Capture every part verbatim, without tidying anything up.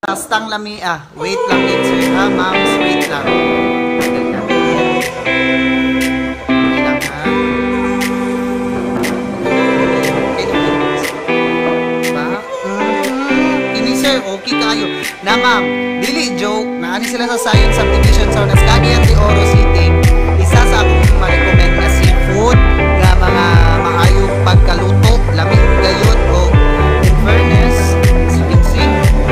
Tastang lami ah. Wait lang din sir ha, ma'am. Wait lang. Wait lang. Wait lang ha. Ba? Mm-hmm. Ini sir, okay kayo. Na ma'am, dili joke. Naani sila sa Science Subdivision sa so, Cagayan De Oro City. Isa sa akong ma-recommend na seafood nga mga maayong pagkaluto, lami gayud o in fairness, sing-sing.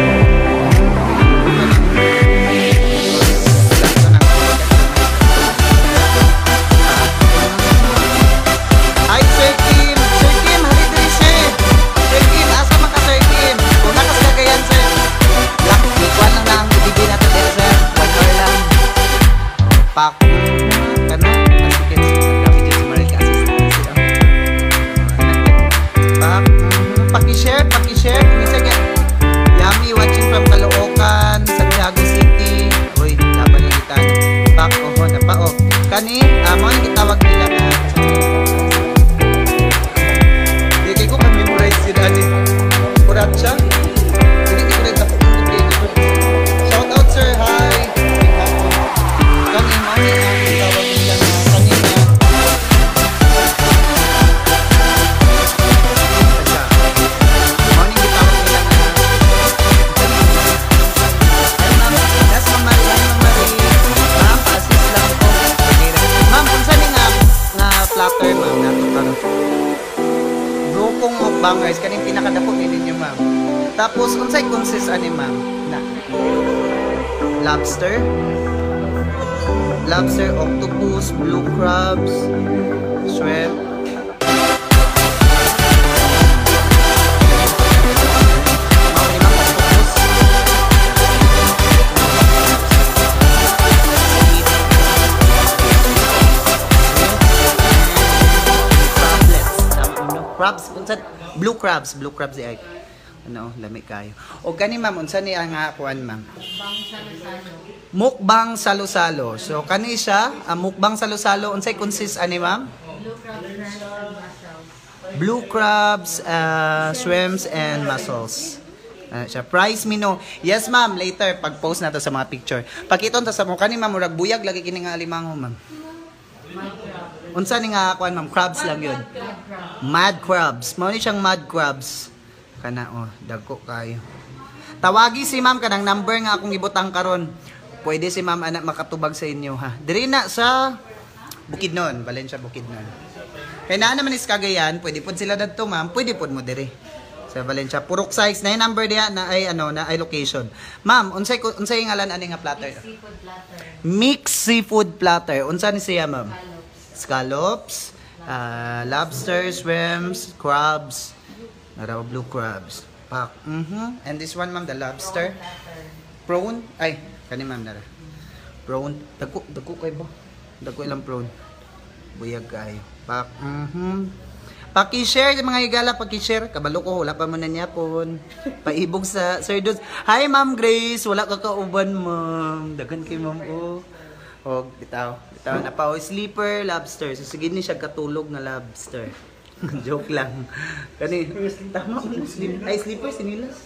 Hi Sir Kim! Sir Kim, halidri sir! Sir Kim, asa man ka Sir Kim? Kung nakas Cagayan sir, lak, ikuan lang na ang ibigay natin din sir. One hour lang. Pak. Kano? Asikin sir. Kami dyan si Maril ka-assist. Pak. Paki-share, paki-share. Sige. Yummy, watching from Caloocan, Santiago City. Uy, laban lang kita. Pak, oho na pa, oh. Kani, ah, mga nagitawag nila na. Hindi kayo ko ka-memorize si Daddy. Kurat siya. Hindi ko rin tapos ng video. Shout out sir, hi. Kani, mga nagitawag nila na kanina. Platter, ma'am, nato karon. Brokong mukbangers kaning pinakadako ninyo, ma'am. Tapos unsay consist ani, ma'am? Na lobster, lobster, octopus, blue crabs, shrimp. Crabs, unsa blue crabs, blue crabs di ay. Ano, lami kayo. O kani ma'am, unsa ni ang kuan ma'am? Mukbang salo-salo. Mukbang salo-salo. So kani siya, ang mukbang salo-salo unsay consist ani ma'am? Blue crabs and mussels. Blue crabs, uh, shrimps and mussels. Uh, siya price mino. Yes ma'am, later pag post nato sa mga picture. Pakiton ta sa mo kani ma'am murag buyag lagi kini nga alimango ma'am. Unsa ni nga kuan ma'am, crabs lang yun. Mad crabs. Mao ni siyang mad crabs. Kana oh, dagko kayo. Tawagi si ma'am kanang number nga akong ibutang karon. Pwede si ma'am anak makatubag sa inyo ha. Diri na sa Bukidnon, Valencia Bukidnon. Kay naa naman is Cagayan, pwede pod sila dadto ma'am, pwede pod mo diri. Sa Valencia Purok size na yung number diha na ay ano na ay location. Ma'am, unsay unsay ngalan ani nga platter? Mixed seafood platter. Mixed seafood platter. Unsa ni siya ma'am? Scallops, uh, lobster, shrimps, crabs, raw blue crabs. Pak. Mhm. And this one ma'am, the lobster. Prawn. Ay, kani ma'am dara. Prawn. Dagko, dagko kay ba? Dagko ilang prawn. Buyag kayo. Pak. Mhm. Paki-share mga higala, paki-share. Kabalo ko, wala pa mo na niya pon. Paibog sa Sir Dudes. Hi Ma'am Grace, wala ka kauban ma'am. Dagan kay ma'am oh. Oh, bitaw. Bitaw na pa. Oh, sleeper, lobster. So, sige ni siya katulog na lobster. Joke lang. Kani, tama ko sleep. Ay, sleeper, sinilas.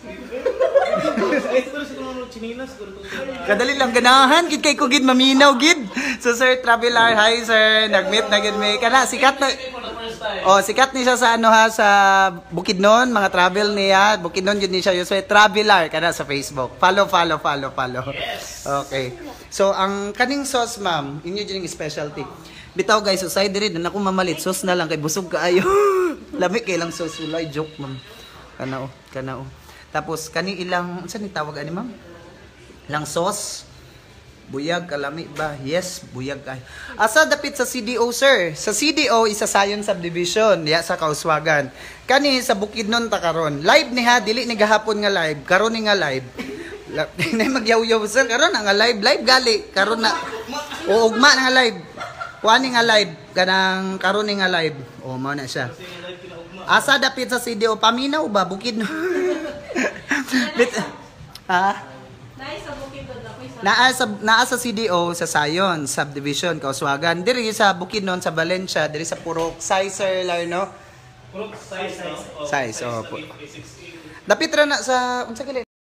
Ay, siguro siguro sinilas. Kadali lang ganahan. Gid kay ko gid maminaw gid. So, Sir Traveler, hi sir. Nag-meet na gid may. Kana, sikat na. Oh, sikat ni siya sa ano ha, sa Bukidnon, mga travel niya. Bukidnon yun ni siya. So, Traveler, kana sa Facebook. Follow, follow, follow, follow. Okay. So, ang kaning sauce, ma'am, inyo dyan yung specialty. Bitaw guys, so side rin, na ako mamalit, sauce na lang, kay busog kaayo. Lamig kay lang sauce, ulay, joke, ma'am. Kanao, kanao. Tapos, kani ilang, saan ni tawag, ani ma'am? Lang sauce. Buyag, kalami ba? Yes, buyag kay. Asa dapit sa C D O, sir? Sa C D O, isa Science Subdivision, ya sa Kauswagan. Kani sa Bukidnon ta karon. Live ni ha, dili ni gahapon nga live, karon ni nga live. Nay magyaw-yaw sir, karon na nga live, live gali, karon na. O ugma na nga live. Kuani nga live, kanang karon ni nga live. O mao na siya. Asa dapit sa C D O, paminaw ba Bukidnon? Ha? Naa sa naa sa C D O sa Science Subdivision Kauswagan, diri sa Bukidnon sa Valencia, diri sa Purok Sizer Larno. Purok size size. Oh, po. Dapit ra na sa unsa gali